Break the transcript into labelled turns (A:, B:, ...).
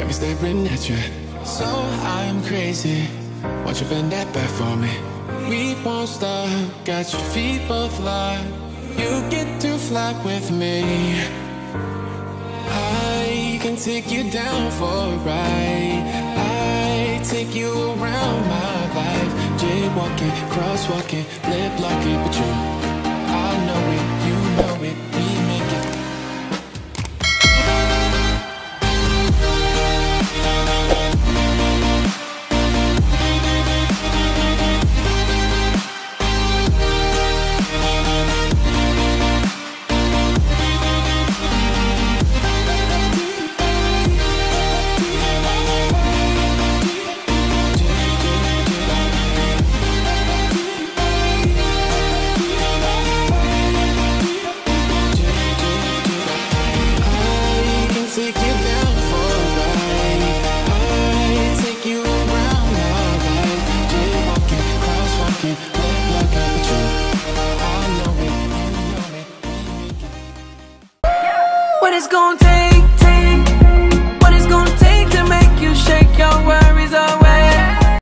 A: got me staring at you. So I'm crazy, won't you bend that back for me? We won't stop, got your feet both locked. You get to fly with me. I can take you down for a ride. I take you around my life. Jaywalking, crosswalking, lip locking with you. I know it, you know it, we make it.
B: What it's gonna take to make you shake your world.